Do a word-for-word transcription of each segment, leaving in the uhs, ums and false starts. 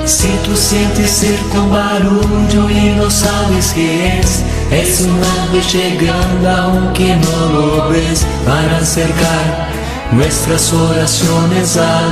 Si tú sientes cerca un barullo y no sabes qué es, es un ángel llegando aunque no lo ves, para acercar nuestras oraciones a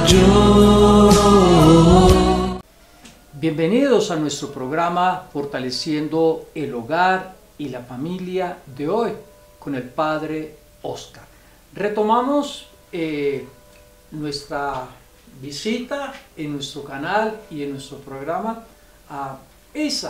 Dios. Bienvenidos a nuestro programa Fortaleciendo el Hogar y la Familia de hoy con el Padre Oscar. Retomamos eh, nuestra visita en nuestro canal y en nuestro programa a Isa,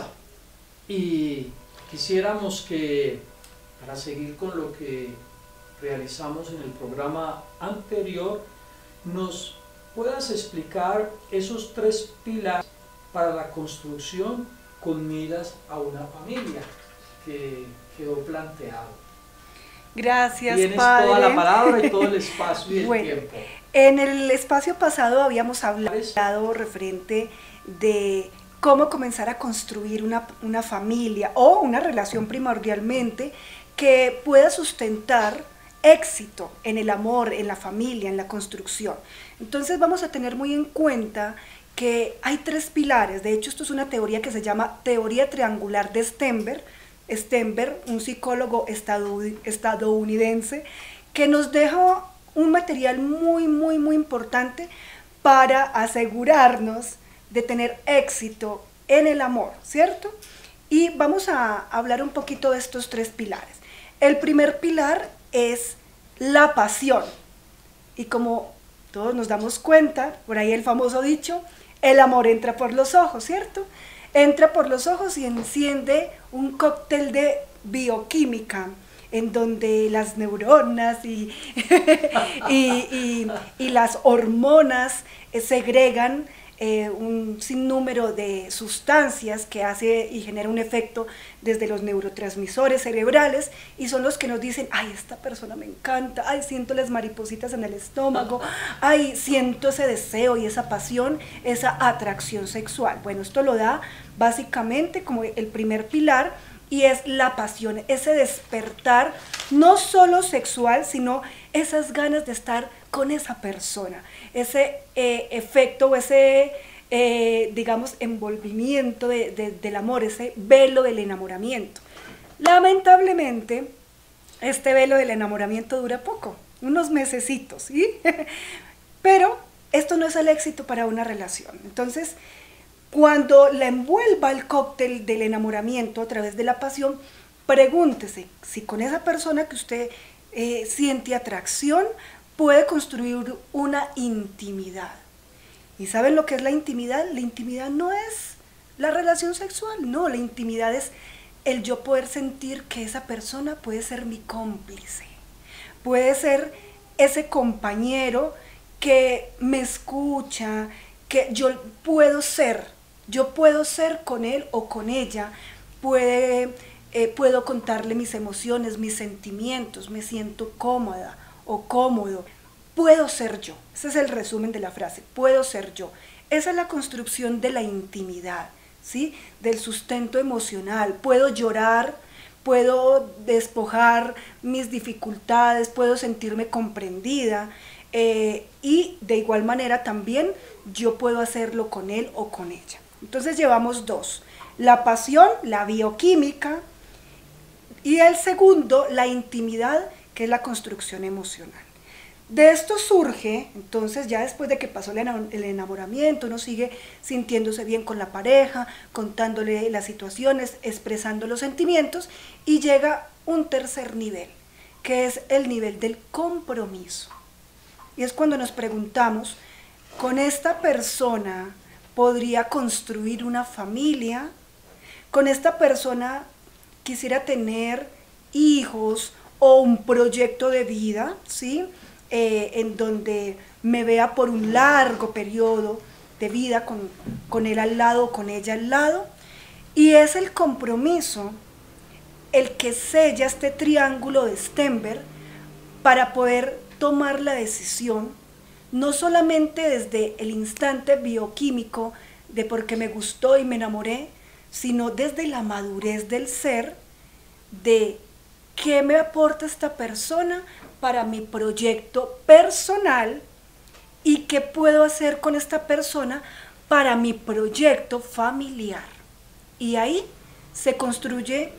y quisiéramos que, para seguir con lo que realizamos en el programa anterior, nos puedas explicar esos tres pilares para la construcción con miras a una familia que quedó planteado. Gracias, Tienes Padre. toda la palabra y todo el espacio y el bueno, tiempo. En el espacio pasado habíamos hablado referente de cómo comenzar a construir una, una familia o una relación primordialmente que pueda sustentar éxito en el amor, en la familia, en la construcción. Entonces vamos a tener muy en cuenta que hay tres pilares. De hecho, esto es una teoría que se llama teoría triangular de Stenberg, Stenberg, un psicólogo estadounidense, que nos deja un material muy, muy, muy importante para asegurarnos de tener éxito en el amor, ¿cierto? Y vamos a hablar un poquito de estos tres pilares. El primer pilar es la pasión. Y como todos nos damos cuenta, por ahí el famoso dicho, el amor entra por los ojos, ¿cierto? Entra por los ojos y enciende un cóctel de bioquímica, en donde las neuronas y, y, y, y las hormonas segregan eh, un sinnúmero de sustancias que hace y genera un efecto desde los neurotransmisores cerebrales, y son los que nos dicen, ay, esta persona me encanta, ay, siento las maripositas en el estómago, ay, siento ese deseo y esa pasión, esa atracción sexual. Bueno, esto lo da básicamente como el primer pilar, y es la pasión, ese despertar no solo sexual, sino esas ganas de estar con esa persona, ese eh, efecto o ese, eh, digamos, envolvimiento de, de, del amor, ese velo del enamoramiento. Lamentablemente, este velo del enamoramiento dura poco, unos mesecitos, ¿sí? Pero esto no es el éxito para una relación. Entonces, cuando la envuelva el cóctel del enamoramiento a través de la pasión, pregúntese si con esa persona que usted eh, siente atracción puede construir una intimidad. ¿Y saben lo que es la intimidad? La intimidad no es la relación sexual, no, la intimidad es el yo poder sentir que esa persona puede ser mi cómplice, puede ser ese compañero que me escucha, que yo puedo ser, yo puedo ser con él o con ella, puede, eh, puedo contarle mis emociones, mis sentimientos, me siento cómoda o cómodo, puedo ser yo. Ese es el resumen de la frase, puedo ser yo. Esa es la construcción de la intimidad, ¿sí? Del sustento emocional. Puedo llorar, puedo despojar mis dificultades, puedo sentirme comprendida, eh, y de igual manera también yo puedo hacerlo con él o con ella. Entonces llevamos dos, la pasión, la bioquímica, y el segundo, la intimidad, que es la construcción emocional. De esto surge, entonces, ya después de que pasó el enamoramiento, uno sigue sintiéndose bien con la pareja, contándole las situaciones, expresando los sentimientos, y llega un tercer nivel, que es el nivel del compromiso. Y es cuando nos preguntamos, ¿con esta persona podría construir una familia? ¿Con esta persona quisiera tener hijos o un proyecto de vida, ¿sí? Eh, en donde me vea por un largo periodo de vida con, con él al lado, con ella al lado? Y es el compromiso el que sella este triángulo de Stenberg para poder tomar la decisión, no solamente desde el instante bioquímico de porque me gustó y me enamoré, sino desde la madurez del ser, de qué me aporta esta persona para mi proyecto personal y qué puedo hacer con esta persona para mi proyecto familiar. Y ahí se construye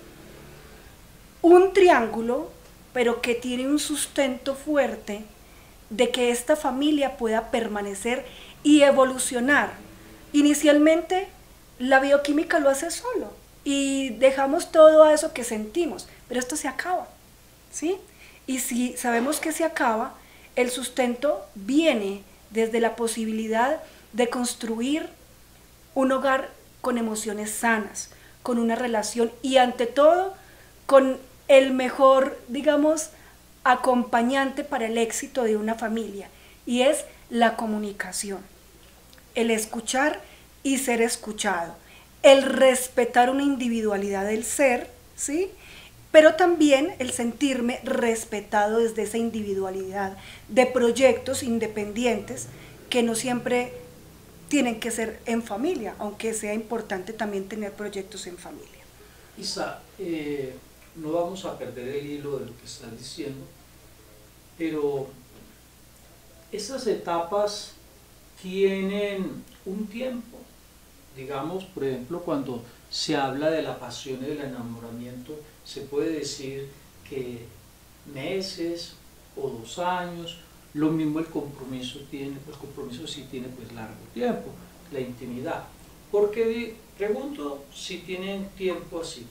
un triángulo, pero que tiene un sustento fuerte de que esta familia pueda permanecer y evolucionar. Inicialmente la bioquímica lo hace solo y dejamos todo a eso que sentimos, pero esto se acaba, ¿sí? Y si sabemos que se acaba, el sustento viene desde la posibilidad de construir un hogar con emociones sanas, con una relación y ante todo con el mejor, digamos, acompañante para el éxito de una familia, y es la comunicación, el escuchar y ser escuchado, el respetar una individualidad del ser, ¿sí? Pero también el sentirme respetado desde esa individualidad de proyectos independientes que no siempre tienen que ser en familia, aunque sea importante también tener proyectos en familia. Isa, eh, no vamos a perder el hilo de lo que estás diciendo, pero esas etapas tienen un tiempo. Digamos, por ejemplo, cuando se habla de la pasión y del enamoramiento, se puede decir que meses o dos años, lo mismo el compromiso tiene, pues el compromiso sí tiene pues largo tiempo, la intimidad. Porque pregunto si tienen tiempo así.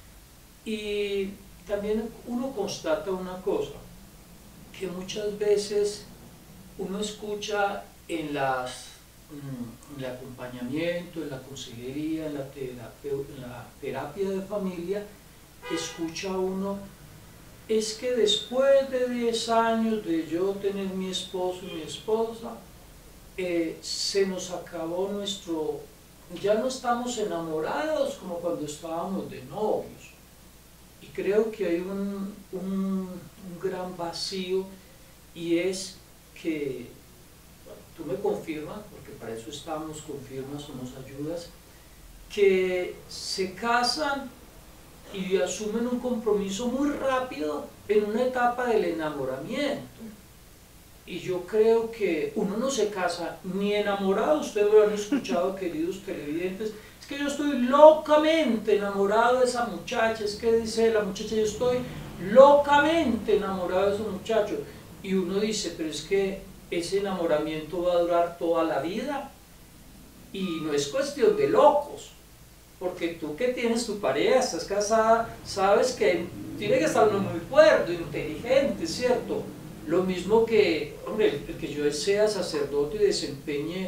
Y también uno constata una cosa, que muchas veces uno escucha en, las, en el acompañamiento, en la consejería, en la, terapia, en la terapia de familia, escucha uno, es que después de diez años de yo tener mi esposo y mi esposa, eh, se nos acabó nuestro, ya no estamos enamorados como cuando estábamos de novios. Y creo que hay un, un, un gran vacío, y es que, bueno, tú me confirmas, porque para eso estamos, confirmas o nos ayudas, que se casan y asumen un compromiso muy rápido en una etapa del enamoramiento. Y yo creo que uno no se casa ni enamorado. Ustedes lo han escuchado, queridos televidentes, es que yo estoy locamente enamorado de esa muchacha, es que dice la muchacha, yo estoy locamente enamorado de ese muchacho. Y uno dice, pero es que ese enamoramiento va a durar toda la vida, y no es cuestión de locos. Porque tú que tienes tu pareja, estás casada, sabes que tiene que estar uno muy cuerdo, inteligente, ¿cierto? Lo mismo que, hombre, el que yo sea sacerdote y desempeñe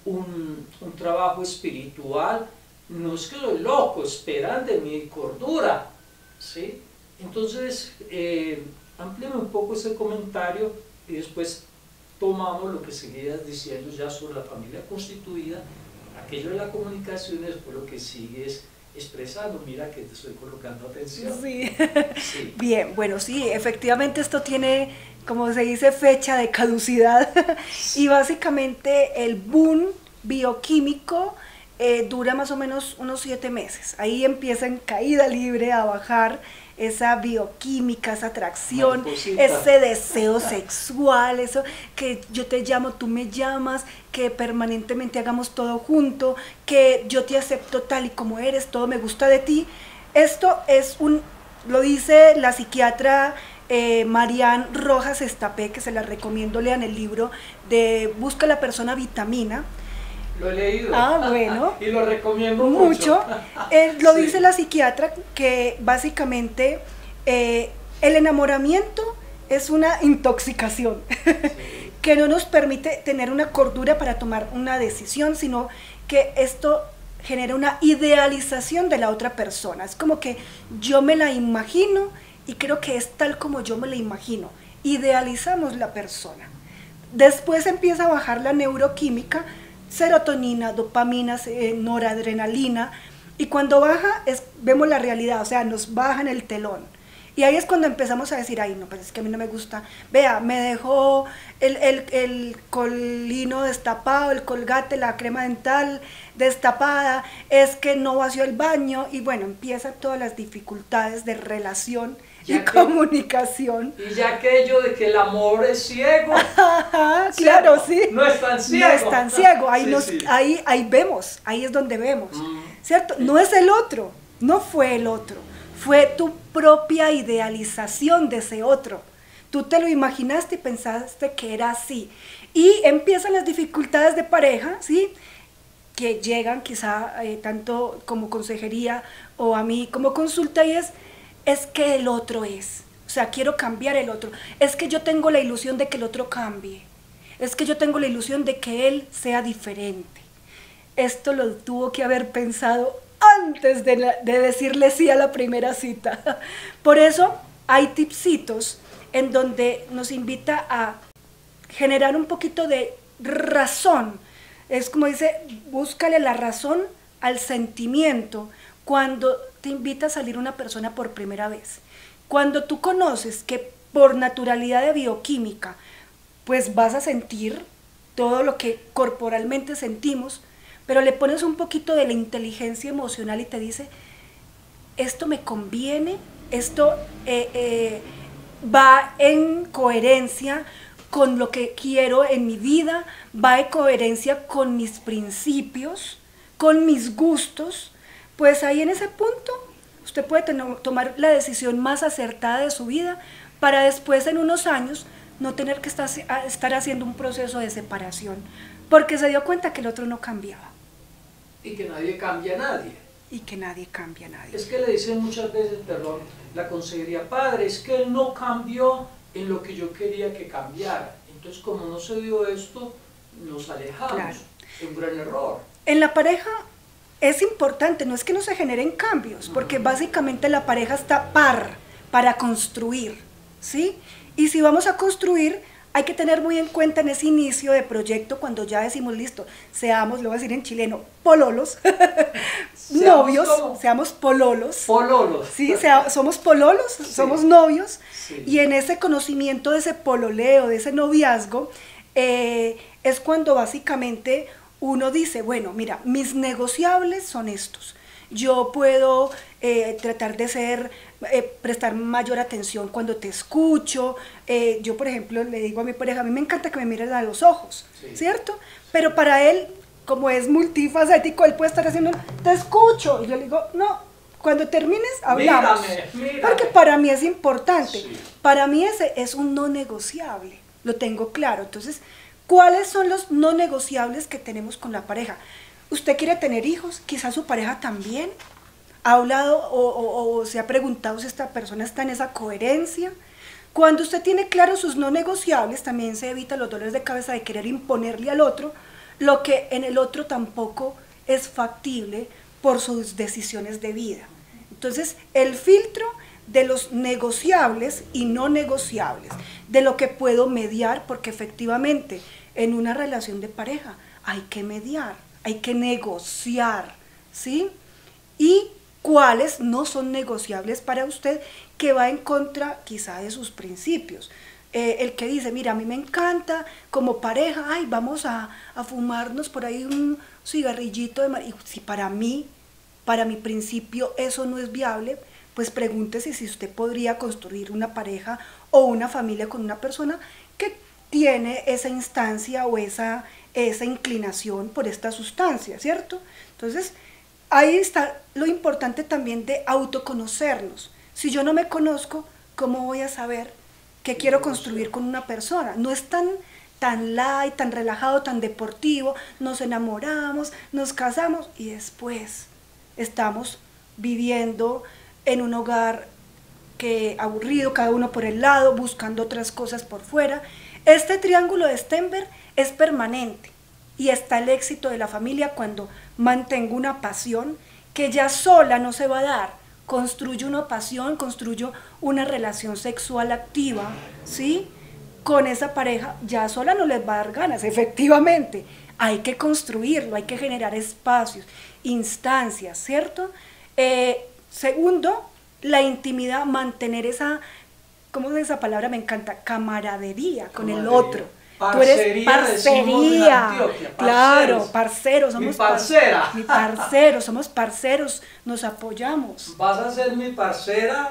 un, un trabajo espiritual, no es que soy loco, esperan de mi cordura, ¿sí? Entonces, eh, amplíame un poco ese comentario y después tomamos lo que seguías diciendo ya sobre la familia constituida, aquello de la comunicación, y después lo que sigues expresando. Mira que te estoy colocando atención. Sí. Sí. Bien, bueno, sí, efectivamente esto tiene, como se dice, fecha de caducidad y básicamente el boom bioquímico eh, dura más o menos unos siete meses. Ahí empieza en caída libre a bajar esa bioquímica, esa atracción, Mariposita. ese deseo sexual, eso que yo te llamo, tú me llamas, que permanentemente hagamos todo junto, que yo te acepto tal y como eres, todo me gusta de ti. Esto es un, lo dice la psiquiatra eh, Marian Rojas Estapé, que se la recomiendo, lean el libro de Busca la persona vitamina. Lo he leído. Ah, bueno. Y lo recomiendo mucho. mucho. Eh, lo Sí. dice la psiquiatra, que básicamente eh, el enamoramiento es una intoxicación, sí. que no nos permite tener una cordura para tomar una decisión, sino que esto genera una idealización de la otra persona. Es como que yo me la imagino y creo que es tal como yo me la imagino. Idealizamos la persona. Después empieza a bajar la neuroquímica, serotonina, dopamina, eh, noradrenalina, y cuando baja es, vemos la realidad, o sea, nos bajan el telón. Y ahí es cuando empezamos a decir, ay, no, pues es que a mí no me gusta. Vea, me dejó el, el, el colino destapado, el colgate, la crema dental destapada, es que no vació el baño, y bueno, empiezan todas las dificultades de relación Ya y que, comunicación. Y ya aquello de que el amor es ciego. Claro, sí. No es tan ciego. No es tan ciego, ahí, Sí, nos, sí. ahí, ahí vemos, ahí es donde vemos, Mm. ¿cierto? No es el otro, no fue el otro, fue tu propia idealización de ese otro. Tú te lo imaginaste y pensaste que era así. Y empiezan las dificultades de pareja, ¿sí? Que llegan quizá eh, tanto como consejería o a mí como consulta, y es, es que el otro es. O sea, quiero cambiar el otro. Es que yo tengo la ilusión de que el otro cambie. Es que yo tengo la ilusión de que él sea diferente. Esto lo tuvo que haber pensado antes de, la, de decirle sí a la primera cita. Por eso hay tipsitos en donde nos invita a generar un poquito de razón. Es como dice, búscale la razón al sentimiento cuando te invita a salir una persona por primera vez. Cuando tú conoces que por naturalidad de bioquímica, pues vas a sentir todo lo que corporalmente sentimos, pero le pones un poquito de la inteligencia emocional y te dice, esto me conviene, esto eh, eh, va en coherencia con lo que quiero en mi vida, va en coherencia con mis principios, con mis gustos, pues ahí en ese punto usted puede tener, tomar la decisión más acertada de su vida para después en unos años no tener que estar, estar haciendo un proceso de separación, porque se dio cuenta que el otro no cambiaba. Y que nadie cambia a nadie. Y que nadie cambia a nadie. Es que le dicen muchas veces, perdón, la consejería, padre, es que él no cambió en lo que yo quería que cambiara. Entonces, como no se dio esto, nos alejamos. Claro. Es un gran error. En la pareja es importante, no es que no se generen cambios, porque uh-huh. básicamente la pareja está par, para construir, ¿sí? Y si vamos a construir, hay que tener muy en cuenta en ese inicio de proyecto, cuando ya decimos, listo, seamos, lo voy a decir en chileno, pololos, novios, como seamos pololos. Pololos. Sí, sea, somos pololos, sí. somos novios, sí. Y en ese conocimiento de ese pololeo, de ese noviazgo, eh, es cuando básicamente uno dice, bueno, mira, mis negociables son estos. Yo puedo eh, tratar de ser, eh, prestar mayor atención cuando te escucho. Eh, yo, por ejemplo, le digo a mi pareja, a mí me encanta que me mires a los ojos, sí. ¿cierto? Pero para él, como es multifacético, él puede estar haciendo, te escucho. Y yo le digo, no, cuando termines, hablamos. Mírame, mírame. Porque para mí es importante. Sí. Para mí ese es un no negociable, lo tengo claro. Entonces, ¿cuáles son los no negociables que tenemos con la pareja? ¿Usted quiere tener hijos? Quizás su pareja también. ¿Ha hablado o, o, o se ha preguntado si esta persona está en esa coherencia? Cuando usted tiene claro sus no negociables, también se evita los dolores de cabeza de querer imponerle al otro lo que en el otro tampoco es factible por sus decisiones de vida. Entonces, el filtro de los negociables y no negociables, de lo que puedo mediar, porque efectivamente en una relación de pareja hay que mediar, hay que negociar, ¿sí? Y cuáles no son negociables para usted, que va en contra quizá de sus principios. Eh, el que dice, mira, a mí me encanta como pareja, ay, vamos a, a fumarnos por ahí un cigarrillito de mar... Y si para mí, para mi principio eso no es viable, pues pregúntese si usted podría construir una pareja o una familia con una persona que tiene esa instancia o esa... esa inclinación por esta sustancia, ¿cierto? Entonces, ahí está lo importante también de autoconocernos. Si yo no me conozco, ¿cómo voy a saber qué quiero construir con una persona? No es tan, tan light, tan relajado, tan deportivo, nos enamoramos, nos casamos y después estamos viviendo en un hogar que aburrido, cada uno por el lado, buscando otras cosas por fuera. Este triángulo de Stenberg es permanente y está el éxito de la familia cuando mantengo una pasión que ya sola no se va a dar. Construyo una pasión, construyo una relación sexual activa, ¿sí? Con esa pareja ya sola no les va a dar ganas, efectivamente. Hay que construirlo, hay que generar espacios, instancias, ¿cierto? Eh, segundo, la intimidad, mantener esa, ¿cómo es esa palabra? Me encanta, camaradería con el otro. Tú eres parcería, Antioquia, claro, parceros, somos mi parcera. Par, mi parceros, somos parceros, nos apoyamos. Vas a ser mi parcera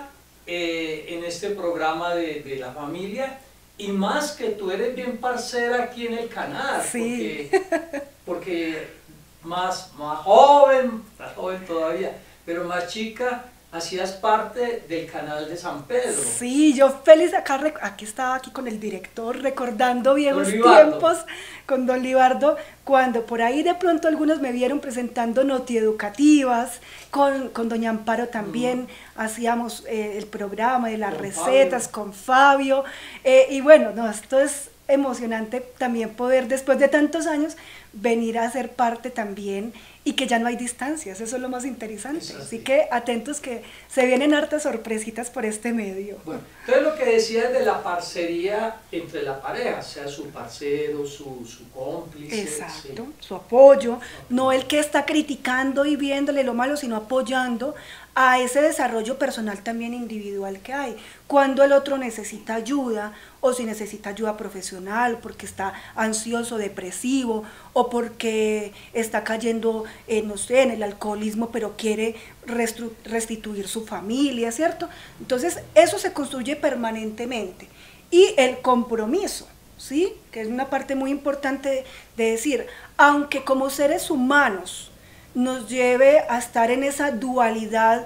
eh, en este programa de, de la familia, y más que tú eres bien parcera aquí en el canal, Sí. porque, porque más, más joven, más joven todavía, pero más chica, hacías parte del canal de San Pedro. Sí, yo feliz acá, rec- aquí estaba aquí con el director recordando viejos Don Libardo. tiempos con don Libardo, cuando por ahí de pronto algunos me vieron presentando notieducativas, con, con doña Amparo también Mm. hacíamos eh, el programa de las Con recetas Fabio. con Fabio, eh, y bueno, no, esto es emocionante también poder después de tantos años venir a ser parte también y que ya no hay distancias, eso es lo más interesante. Eso sí. Así que atentos que se vienen hartas sorpresitas por este medio. Bueno, entonces lo que decías de la parcería entre la pareja, sea su parcero, su, su cómplice. Exacto, sí. su apoyo, no el que está criticando y viéndole lo malo, sino apoyando a ese desarrollo personal también individual que hay. Cuando el otro necesita ayuda, o si necesita ayuda profesional, porque está ansioso, depresivo, o porque está cayendo, eh, no sé, en el alcoholismo, pero quiere restru- restituir su familia, ¿cierto? Entonces, eso se construye permanentemente. Y el compromiso, ¿sí? Que es una parte muy importante de, de decir, aunque como seres humanos nos lleve a estar en esa dualidad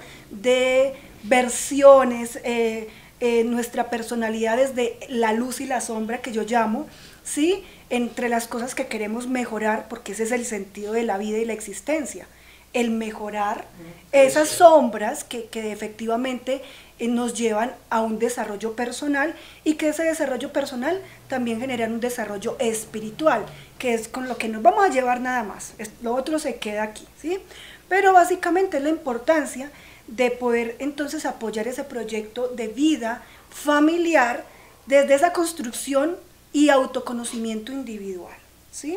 de versiones, eh, eh, nuestra personalidad desde la luz y la sombra que yo llamo, ¿sí? Entre las cosas que queremos mejorar, porque ese es el sentido de la vida y la existencia, el mejorar esas sombras que, que efectivamente eh, nos llevan a un desarrollo personal y que ese desarrollo personal también genera un desarrollo espiritual, que es con lo que nos vamos a llevar nada más, es, lo otro se queda aquí, ¿sí? Pero básicamente es la importancia de poder entonces apoyar ese proyecto de vida familiar desde esa construcción y autoconocimiento individual, ¿sí?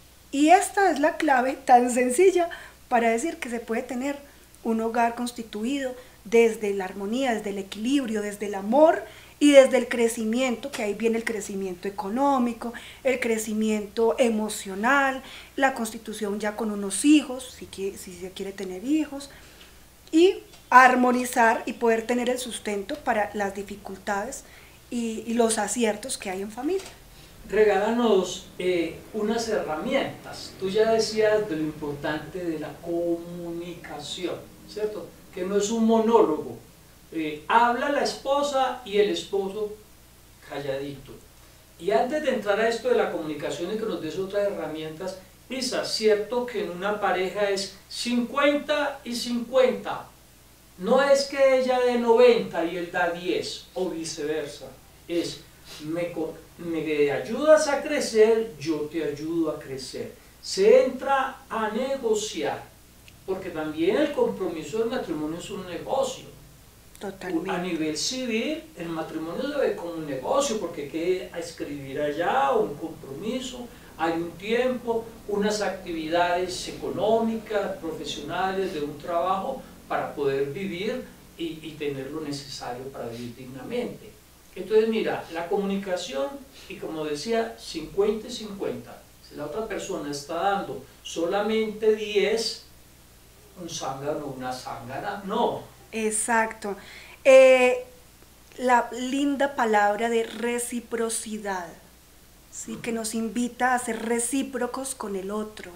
Y esta es la clave tan sencilla para decir que se puede tener un hogar constituido desde la armonía, desde el equilibrio, desde el amor y desde el crecimiento, que ahí viene el crecimiento económico, el crecimiento emocional, la constitución ya con unos hijos, si, quiere, si se quiere tener hijos, y armonizar y poder tener el sustento para las dificultades y, y los aciertos que hay en familia. Regálanos eh, unas herramientas. Tú ya decías de lo importante de la comunicación, ¿cierto? Que no es un monólogo. Eh, habla la esposa y el esposo calladito. Y antes de entrar a esto de la comunicación y que nos des otras herramientas, Isa, cierto que en una pareja es cincuenta y cincuenta. No es que ella dé noventa y él da diez o viceversa. Es, me, me ayudas a crecer, yo te ayudo a crecer. Se entra a negociar, porque también el compromiso del matrimonio es un negocio. Totalmente. A nivel civil, el matrimonio se ve como un negocio, porque hay que escribir allá un compromiso, hay un tiempo, unas actividades económicas, profesionales, de un trabajo para poder vivir y, y tener lo necesario para vivir dignamente. Entonces mira, la comunicación, y como decía, cincuenta y cincuenta, si la otra persona está dando solamente diez, un zángano, una zángana, no. Exacto. Eh, la linda palabra de reciprocidad, ¿sí? Que nos invita a ser recíprocos con el otro,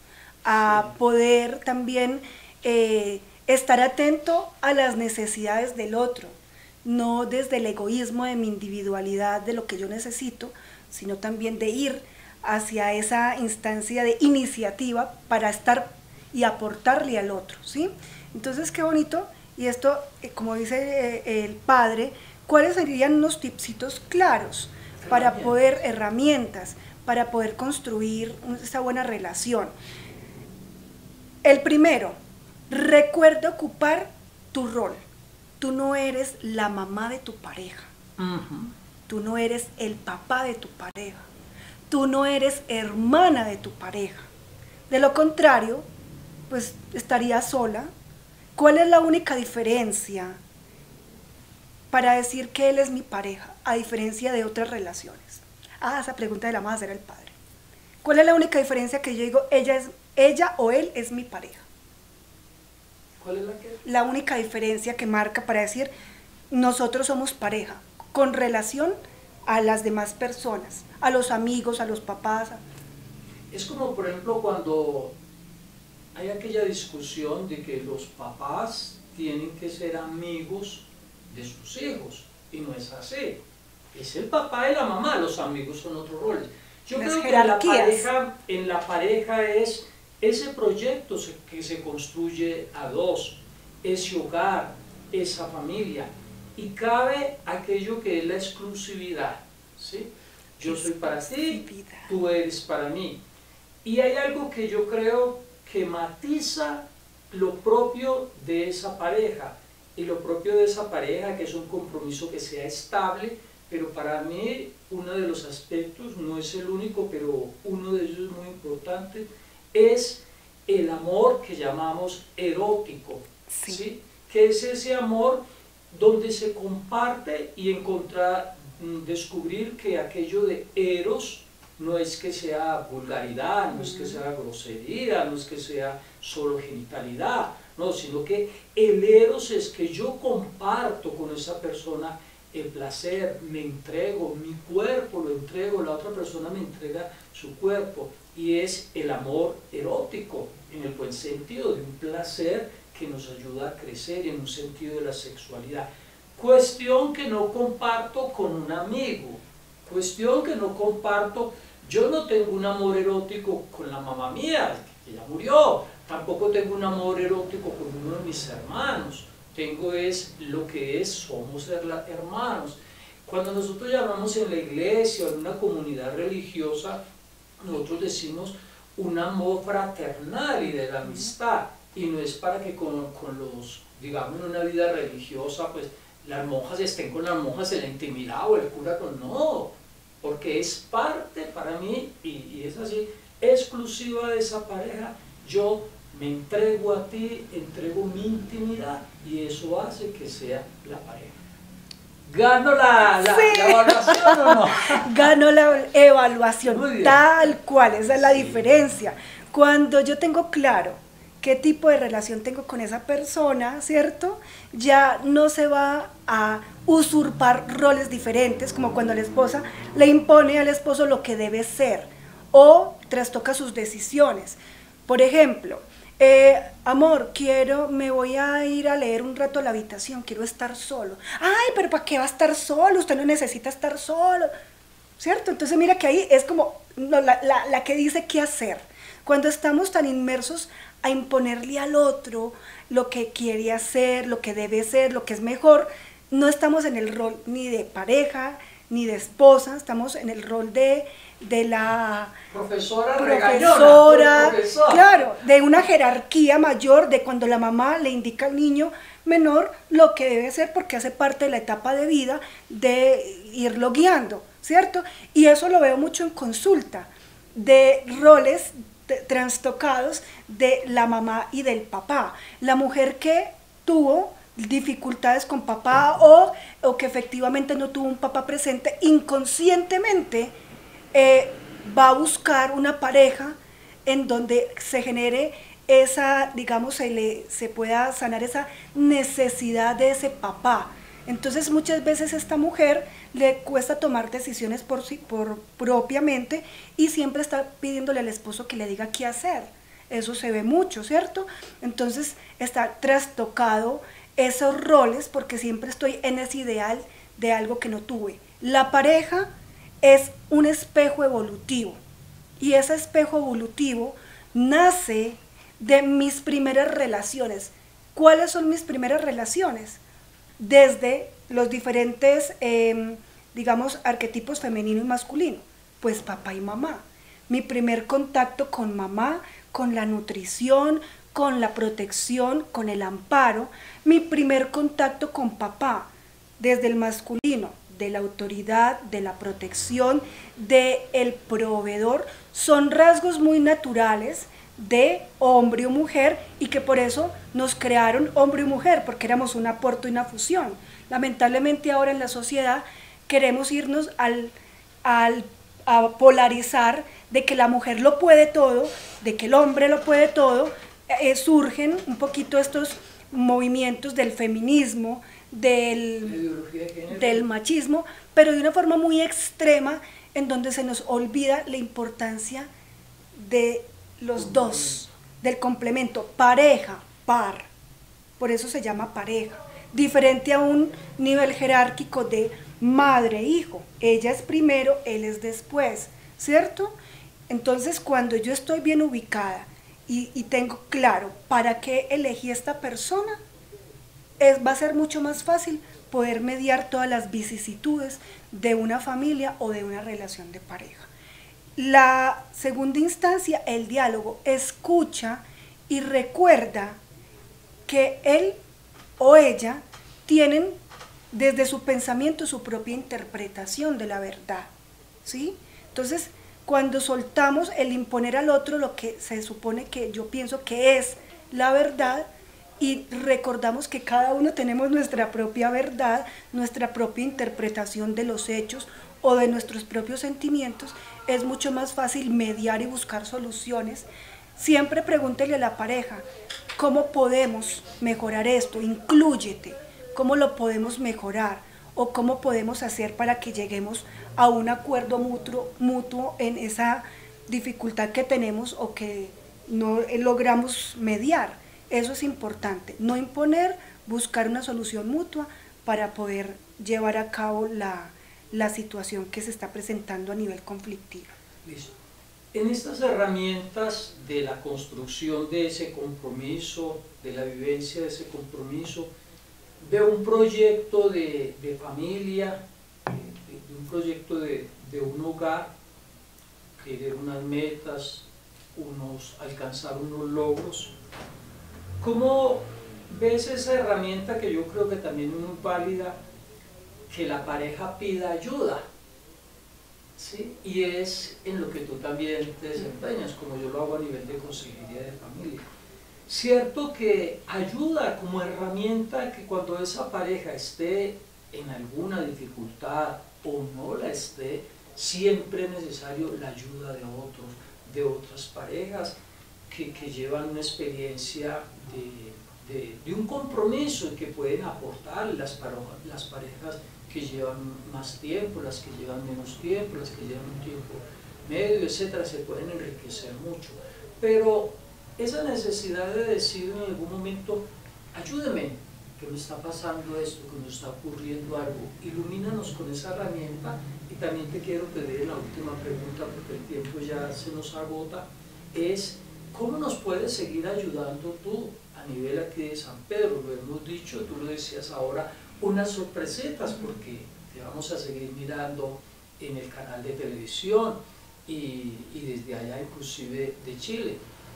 a Sí. poder también eh, estar atento a las necesidades del otro, no desde el egoísmo de mi individualidad, de lo que yo necesito, sino también de ir hacia esa instancia de iniciativa para estar y aportarle al otro, ¿sí? Entonces, qué bonito. Y esto, eh, como dice eh, el padre, ¿cuáles serían unos tipsitos claros para Herramientas. poder, herramientas, para poder construir esta buena relación? El primero, recuerda ocupar tu rol. Tú no eres la mamá de tu pareja, Uh-huh. tú no eres el papá de tu pareja, tú no eres hermana de tu pareja. De lo contrario, pues estarías sola. ¿Cuál es la única diferencia para decir que él es mi pareja, a diferencia de otras relaciones? Ah, esa pregunta de la más era el padre. ¿Cuál es la única diferencia que yo digo, ella, es, ella o él es mi pareja? ¿Cuál es la que? La única diferencia que marca para decir, nosotros somos pareja, con relación a las demás personas, a los amigos, a los papás. Es como, por ejemplo, cuando hay aquella discusión de que los papás tienen que ser amigos de sus hijos, y no es así. Es el papá y la mamá, los amigos son otros roles. Yo Las creo que en la, jerarquías. pareja, en la pareja es ese proyecto que se construye a dos, ese hogar, esa familia, y cabe aquello que es la exclusividad, ¿sí? Yo soy para ti, tú eres para mí. Y hay algo que yo creo que matiza lo propio de esa pareja, y lo propio de esa pareja, que es un compromiso que sea estable, pero para mí uno de los aspectos, no es el único, pero uno de ellos es muy importante, es el amor que llamamos erótico, Sí. ¿sí? Que es ese amor donde se comparte y encontrar, descubrir que aquello de eros no es que sea vulgaridad, no es que sea grosería, no es que sea solo genitalidad, no, sino que el eros es que yo comparto con esa persona el placer, me entrego, mi cuerpo lo entrego, la otra persona me entrega su cuerpo, y es el amor erótico, en el buen sentido, de un placer que nos ayuda a crecer, en un sentido de la sexualidad. Cuestión que no comparto con un amigo, cuestión que no comparto, yo no tengo un amor erótico con la mamá mía, que ya murió, tampoco tengo un amor erótico con uno de mis hermanos, tengo es lo que es, somos hermanos. Cuando nosotros llamamos en la iglesia o en una comunidad religiosa, nosotros decimos un amor fraternal y de la amistad, y no es para que con, con los, digamos, en una vida religiosa, pues las monjas estén con las monjas en la intimidad o el cura con, no, porque es parte para mí, y, y es así, exclusiva de esa pareja. Yo me entrego a ti, entrego mi intimidad, y eso hace que sea la pareja. ¿Gano la, la, Sí. la evaluación o no? Gano la evaluación, Muy bien. tal cual, esa es la Sí. diferencia. Cuando yo tengo claro qué tipo de relación tengo con esa persona, ¿cierto? Ya no se va a usurpar roles diferentes, como cuando la esposa le impone al esposo lo que debe ser, o trastoca sus decisiones. Por ejemplo, eh, amor, quiero, me voy a ir a leer un rato a la habitación, quiero estar solo. Ay, pero ¿para qué va a estar solo? Usted no necesita estar solo, ¿cierto? Entonces mira que ahí es como no, la, la, la que dice qué hacer. Cuando estamos tan inmersos a imponerle al otro lo que quiere hacer, lo que debe ser, lo que es mejor, no estamos en el rol ni de pareja, ni de esposa, estamos en el rol de, de la Profesora, profesora, profesor. claro, de una jerarquía mayor, de cuando la mamá le indica al niño menor lo que debe ser, porque hace parte de la etapa de vida de irlo guiando, ¿cierto? Y eso lo veo mucho en consulta, de roles trastocados de la mamá y del papá. La mujer que tuvo dificultades con papá o, o que efectivamente no tuvo un papá presente, inconscientemente eh, va a buscar una pareja en donde se genere esa, digamos, se, le, se pueda sanar esa necesidad de ese papá. Entonces muchas veces a esta mujer le cuesta tomar decisiones por, por propiamente, y siempre está pidiéndole al esposo que le diga qué hacer. Eso se ve mucho, ¿cierto? Entonces está trastocado esos roles, porque siempre estoy en ese ideal de algo que no tuve. La pareja es un espejo evolutivo, y ese espejo evolutivo nace de mis primeras relaciones. ¿Cuáles son mis primeras relaciones? Desde los diferentes, eh, digamos, arquetipos femenino y masculino, pues papá y mamá. Mi primer contacto con mamá, con la nutrición, con la protección, con el amparo. Mi primer contacto con papá, desde el masculino, de la autoridad, de la protección, del proveedor, son rasgos muy naturales de hombre o mujer, y que por eso nos crearon hombre y mujer, porque éramos un aporte y una fusión. Lamentablemente ahora en la sociedad queremos irnos al, al, a polarizar de que la mujer lo puede todo, de que el hombre lo puede todo. Eh, surgen un poquito estos movimientos del feminismo, del, del machismo, pero de una forma muy extrema, en donde se nos olvida la importancia de los dos, del complemento, pareja, par, por eso se llama pareja, diferente a un nivel jerárquico de madre, hijo, ella es primero, él es después, ¿cierto? Entonces cuando yo estoy bien ubicada y, y tengo claro para qué elegí esta persona, es, va a ser mucho más fácil poder mediar todas las vicisitudes de una familia o de una relación de pareja. La segunda instancia, el diálogo, escucha y recuerda que él o ella tienen desde su pensamiento su propia interpretación de la verdad, ¿sí? Entonces, cuando soltamos el imponer al otro lo que se supone que yo pienso que es la verdad, y recordamos que cada uno tenemos nuestra propia verdad, nuestra propia interpretación de los hechos o de nuestros propios sentimientos, es mucho más fácil mediar y buscar soluciones. Siempre pregúntele a la pareja, ¿cómo podemos mejorar esto? Inclúyete, ¿cómo lo podemos mejorar? O cómo podemos hacer para que lleguemos a un acuerdo mutuo, mutuo en esa dificultad que tenemos o que no logramos mediar. Eso es importante, no imponer, buscar una solución mutua para poder llevar a cabo la, la situación que se está presentando a nivel conflictivo. Listo. En estas herramientas de la construcción de ese compromiso, de la vivencia de ese compromiso, veo un proyecto de, de familia, de, de un proyecto de, de un hogar, querer unas metas, unos, alcanzar unos logros. ¿Cómo ves esa herramienta que yo creo que también es muy válida, que la pareja pida ayuda? ¿Sí? Y es en lo que tú también te desempeñas, como yo lo hago a nivel de consejería de familia. Cierto que ayuda como herramienta, que cuando esa pareja esté en alguna dificultad o no la esté, siempre es necesario la ayuda de otros, de otras parejas que, que llevan una experiencia de, de, de un compromiso y que pueden aportar las, las parejas que llevan más tiempo, las que llevan menos tiempo, las que llevan un tiempo medio, etcétera, se pueden enriquecer mucho. Pero esa necesidad de decir en algún momento, ayúdeme, que me está pasando esto, que me está ocurriendo algo, ilumínanos con esa herramienta. Y también te quiero pedir la última pregunta, porque el tiempo ya se nos agota, es ¿cómo nos puedes seguir ayudando tú a nivel aquí de San Pedro? Lo hemos dicho, tú lo decías ahora, unas sorpresetas, porque te vamos a seguir mirando en el canal de televisión y, y desde allá inclusive de Chile.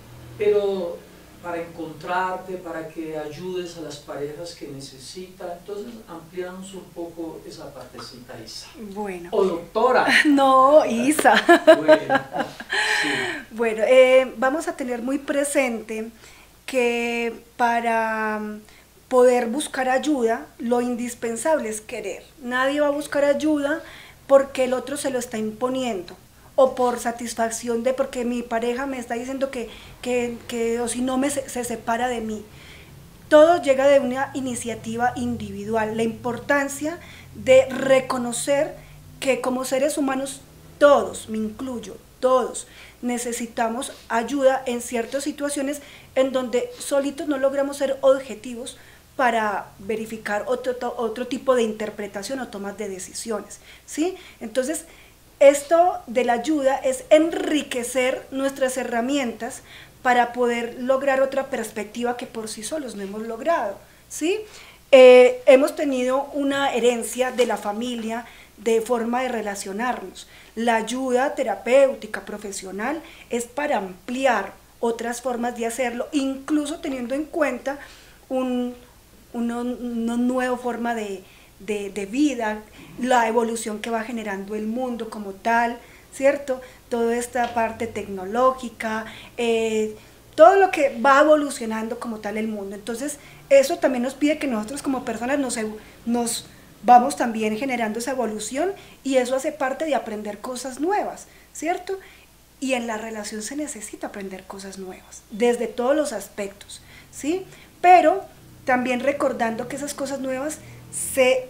Pero para encontrarte, para que ayudes a las parejas que necesitan, entonces ampliamos un poco esa partecita, Isa. Bueno. O doctora. No, Isa. Bueno, sí. Bueno, eh, vamos a tener muy presente que para poder buscar ayuda, lo indispensable es querer. Nadie va a buscar ayuda porque el otro se lo está imponiendo, o por satisfacción de porque mi pareja me está diciendo que, que, que o si no me se, se separa de mí. Todo llega de una iniciativa individual. La importancia de reconocer que como seres humanos, todos, me incluyo, todos, necesitamos ayuda en ciertas situaciones en donde solitos no logramos ser objetivos para verificar otro, otro tipo de interpretación o tomas de decisiones, ¿sí? Entonces, esto de la ayuda es enriquecer nuestras herramientas para poder lograr otra perspectiva que por sí solos no hemos logrado, ¿sí? Eh, hemos tenido una herencia de la familia de forma de relacionarnos. La ayuda terapéutica profesional es para ampliar otras formas de hacerlo, incluso teniendo en cuenta un, una, una nueva forma de, de, de vida, la evolución que va generando el mundo como tal, ¿cierto? Toda esta parte tecnológica, eh, todo lo que va evolucionando como tal el mundo. Entonces, eso también nos pide que nosotros como personas nos, nos vamos también generando esa evolución, y eso hace parte de aprender cosas nuevas, ¿cierto? Y en la relación se necesita aprender cosas nuevas, desde todos los aspectos, ¿sí? Pero también recordando que esas cosas nuevas se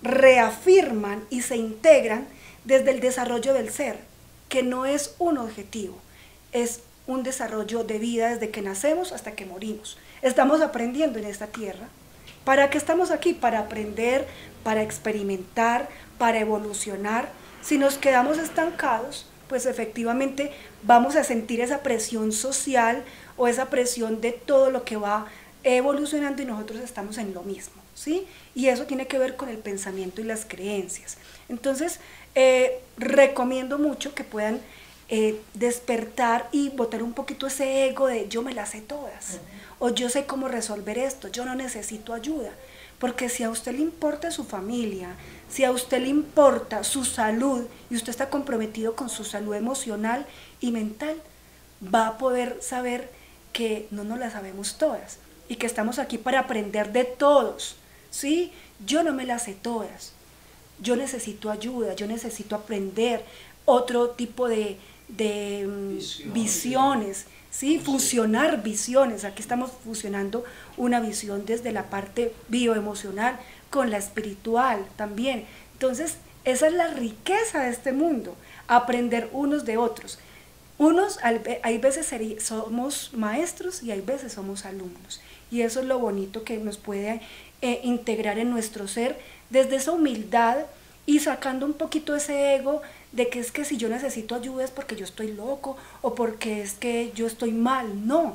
reafirman y se integran desde el desarrollo del ser, que no es un objetivo, es un desarrollo de vida desde que nacemos hasta que morimos. Estamos aprendiendo en esta tierra. ¿Para qué estamos aquí? Para aprender, para experimentar, para evolucionar. Si nos quedamos estancados, pues efectivamente vamos a sentir esa presión social o esa presión de todo lo que va evolucionando y nosotros estamos en lo mismo, ¿sí? Y eso tiene que ver con el pensamiento y las creencias. Entonces, eh, recomiendo mucho que puedan eh, despertar y botar un poquito ese ego de yo me las sé todas, uh-huh. o yo sé cómo resolver esto, yo no necesito ayuda. Porque si a usted le importa su familia, si a usted le importa su salud y usted está comprometido con su salud emocional y mental, va a poder saber que no nos las sabemos todas y que estamos aquí para aprender de todos, ¿sí? Yo no me las sé todas, yo necesito ayuda, yo necesito aprender otro tipo de, de Visión, visiones, ¿sí? Fusionar visiones. Aquí estamos fusionando una visión desde la parte bioemocional con la espiritual también. Entonces, esa es la riqueza de este mundo, aprender unos de otros. Unos, hay veces somos maestros y hay veces somos alumnos. Y eso es lo bonito que nos puede eh, integrar en nuestro ser desde esa humildad y sacando un poquito ese ego de que es que si yo necesito ayuda es porque yo estoy loco o porque es que yo estoy mal. No,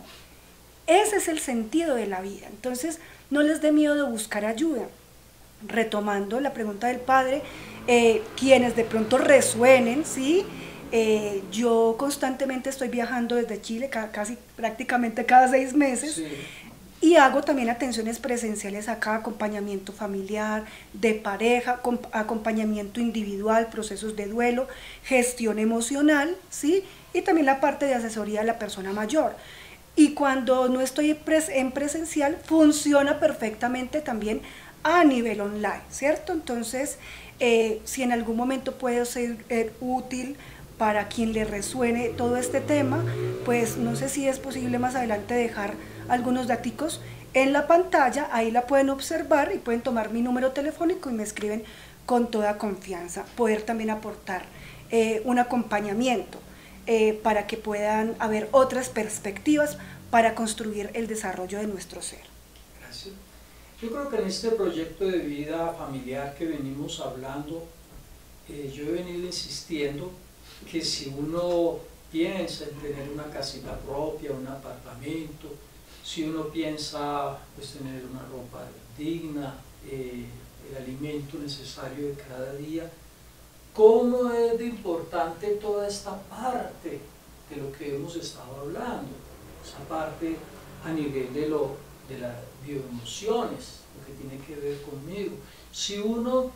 ese es el sentido de la vida. Entonces no les dé miedo de buscar ayuda. Retomando la pregunta del padre, eh, quienes de pronto resuenen, ¿sí? Eh, yo constantemente estoy viajando desde Chile, ca casi prácticamente cada seis meses, sí. Y hago también atenciones presenciales acá, acompañamiento familiar, de pareja, acompañamiento individual, procesos de duelo, gestión emocional, ¿sí? Y también la parte de asesoría de la persona mayor. Y cuando no estoy pres en presencial, funciona perfectamente también a nivel online, ¿cierto? Entonces, eh, si en algún momento puede ser eh, útil para quien le resuene todo este tema, pues no sé si es posible más adelante dejar algunos daticos en la pantalla, ahí la pueden observar y pueden tomar mi número telefónico y me escriben con toda confianza, poder también aportar eh, un acompañamiento eh, para que puedan haber otras perspectivas para construir el desarrollo de nuestro ser. Gracias. Yo creo que en este proyecto de vida familiar que venimos hablando, eh, yo he venido insistiendo que si uno piensa en tener una casita propia, un apartamento, si uno piensa pues, tener una ropa digna, eh, el alimento necesario de cada día, ¿cómo es de importante toda esta parte de lo que hemos estado hablando? Esa parte a nivel de, lo, de las bioemociones, lo que tiene que ver conmigo. Si uno,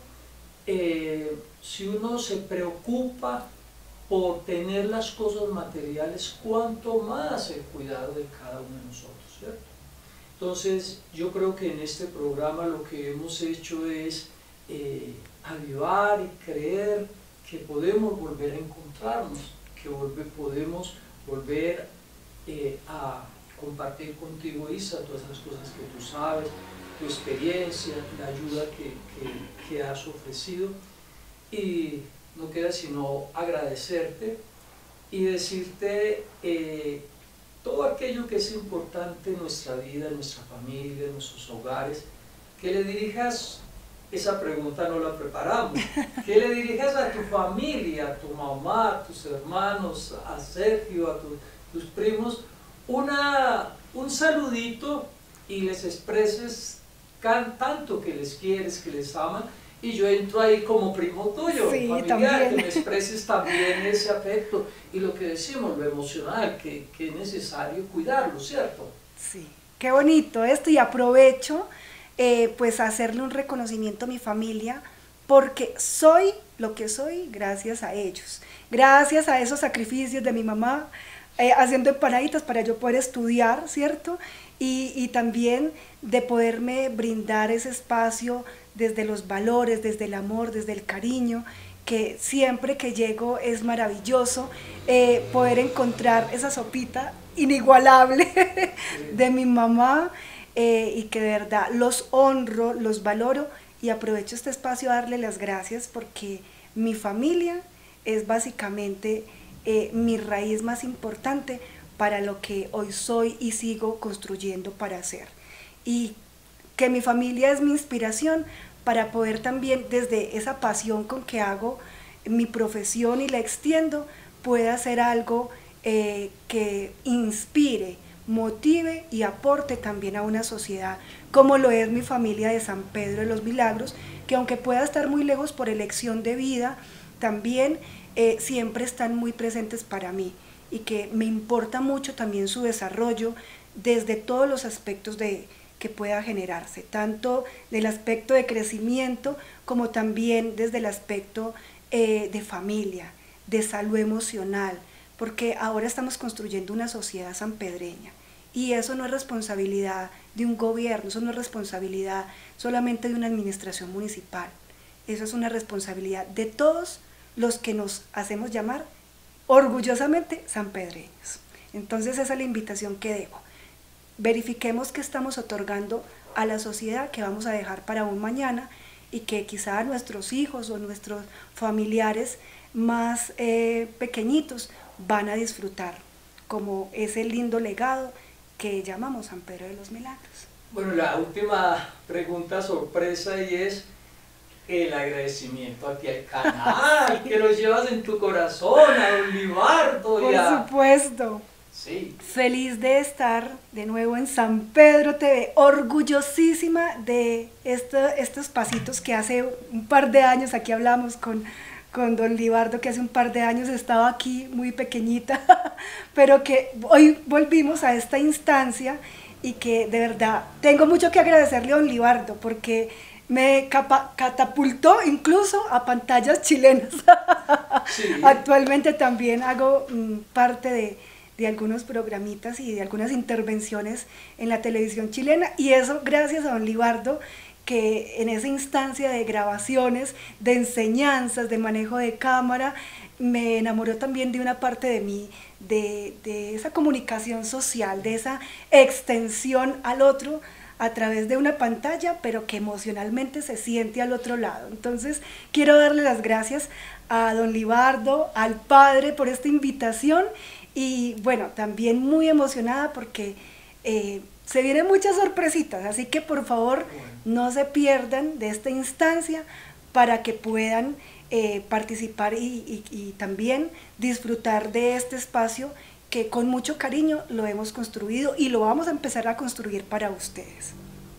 eh, si uno se preocupa por tener las cosas materiales, cuanto más el cuidado de cada uno de nosotros, ¿cierto? Entonces, yo creo que en este programa lo que hemos hecho es eh, avivar y creer que podemos volver a encontrarnos, que volve, podemos volver eh, a compartir contigo, Isa, todas las cosas que tú sabes, tu experiencia, la ayuda que, que, que has ofrecido. Y no queda sino agradecerte y decirte eh, todo aquello que es importante en nuestra vida, en nuestra familia, en nuestros hogares, que le dirijas, esa pregunta no la preparamos, que le dirijas a tu familia, a tu mamá, a tus hermanos, a Sergio, a tu, tus primos, una, un saludito y les expreses can, tanto que les quieres, que les aman. Y yo entro ahí como primo tuyo, sí, familiar, también. Que me expreses también ese afecto y lo que decimos, lo emocional, que, que es necesario cuidarlo, ¿cierto? Sí, qué bonito esto, y aprovecho eh, pues hacerle un reconocimiento a mi familia, porque soy lo que soy gracias a ellos, gracias a esos sacrificios de mi mamá, eh, haciendo empanaditas para yo poder estudiar, ¿cierto? Y, y también de poderme brindar ese espacio desde los valores, desde el amor, desde el cariño, que siempre que llego es maravilloso eh, poder encontrar esa sopita inigualable de mi mamá eh, y que de verdad los honro, los valoro y aprovecho este espacio a darle las gracias porque mi familia es básicamente eh, mi raíz más importante para lo que hoy soy y sigo construyendo para hacer. Y que mi familia es mi inspiración para poder también, desde esa pasión con que hago mi profesión y la extiendo, pueda hacer algo eh, que inspire, motive y aporte también a una sociedad, como lo es mi familia de San Pedro de los Milagros, que aunque pueda estar muy lejos por elección de vida, también eh, siempre están muy presentes para mí, y que me importa mucho también su desarrollo desde todos los aspectos de que pueda generarse, tanto del aspecto de crecimiento como también desde el aspecto eh, de familia, de salud emocional, porque ahora estamos construyendo una sociedad sanpedreña y eso no es responsabilidad de un gobierno, eso no es responsabilidad solamente de una administración municipal, eso es una responsabilidad de todos los que nos hacemos llamar orgullosamente sanpedreños. Entonces esa es la invitación que dejo. Verifiquemos qué estamos otorgando a la sociedad que vamos a dejar para un mañana y que quizá nuestros hijos o nuestros familiares más eh, pequeñitos van a disfrutar como ese lindo legado que llamamos San Pedro de los Milagros. Bueno, la última pregunta sorpresa y es el agradecimiento aquí al canal, que lo llevas en tu corazón, a Don Libardo. Por a... supuesto. Sí. Feliz de estar de nuevo en San Pedro T V, orgullosísima de esto, estos pasitos que hace un par de años, aquí hablamos con, con Don Libardo, que hace un par de años estaba aquí muy pequeñita, pero que hoy volvimos a esta instancia y que de verdad tengo mucho que agradecerle a Don Libardo porque me capa, catapultó incluso a pantallas chilenas. Sí. Actualmente también hago mm, parte de de algunos programitas y de algunas intervenciones en la televisión chilena, y eso gracias a Don Libardo, que en esa instancia de grabaciones, de enseñanzas, de manejo de cámara, me enamoró también de una parte de mí, de, de esa comunicación social, de esa extensión al otro a través de una pantalla, pero que emocionalmente se siente al otro lado. Entonces quiero darle las gracias a Don Libardo, al padre, por esta invitación. Y bueno, también muy emocionada porque eh, se vienen muchas sorpresitas, así que por favor no se pierdan de esta instancia para que puedan eh, participar y, y, y también disfrutar de este espacio que con mucho cariño lo hemos construido y lo vamos a empezar a construir para ustedes.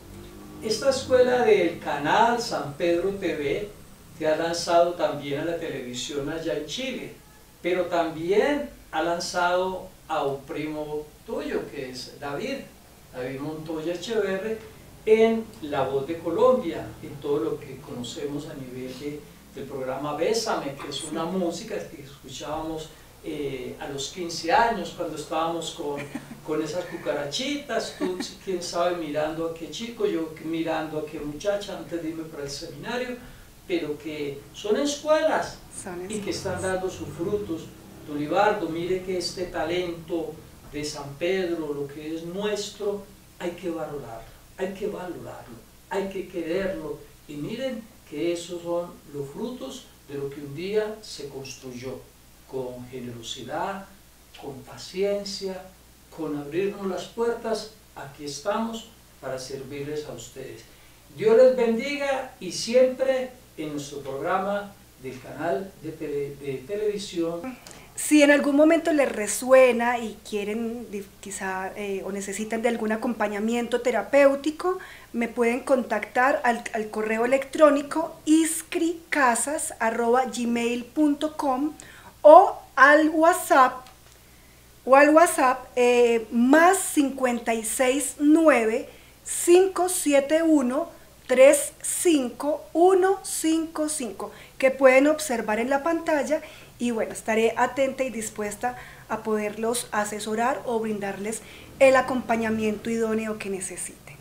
Esta escuela del canal San Pedro T V te ha lanzado también a la televisión allá en Chile, pero también ha lanzado a un primo tuyo, que es David, David Montoya Echeverri, en La Voz de Colombia, en todo lo que conocemos a nivel de, del programa Bésame, que es una música que escuchábamos eh, a los quince años, cuando estábamos con, con esas cucarachitas, tú, quién sabe, mirando a qué chico, yo mirando a qué muchacha, antes de irme para el seminario, pero que son escuelas son y que están dando sus frutos. Don Libardo, mire que este talento de San Pedro, lo que es nuestro, hay que valorarlo, hay que valorarlo, hay que quererlo, y miren que esos son los frutos de lo que un día se construyó, con generosidad, con paciencia, con abrirnos las puertas. Aquí estamos para servirles a ustedes. Dios les bendiga, y siempre en nuestro programa del canal de, tele, de televisión. Si en algún momento les resuena y quieren quizá eh, o necesitan de algún acompañamiento terapéutico, me pueden contactar al, al correo electrónico iscricasas arroba gmail punto com o al WhatsApp o al WhatsApp eh, más cincuenta y seis nueve cinco siete uno tres cinco uno cinco cinco, que pueden observar en la pantalla. Y bueno, estaré atenta y dispuesta a poderlos asesorar o brindarles el acompañamiento idóneo que necesiten.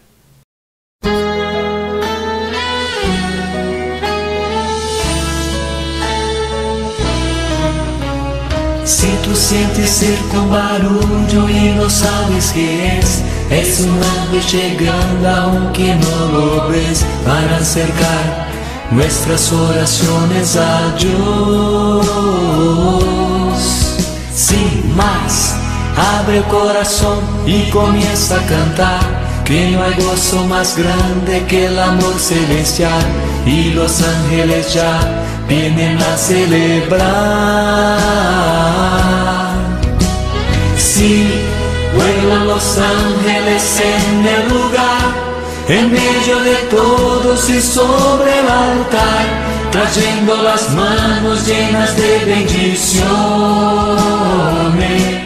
Si tú sientes cerca un barullo y no sabes qué es, es un ángel llegando aunque no lo ves, para acercar nuestras oraciones a Dios. Sin más, abre el corazón y comienza a cantar, que no hay gozo más grande que el amor celestial, y los ángeles ya vienen a celebrar. Sí, vuelan los ángeles en el lugar, en medio de todos y sobre el altar, trayendo las manos llenas de bendiciones.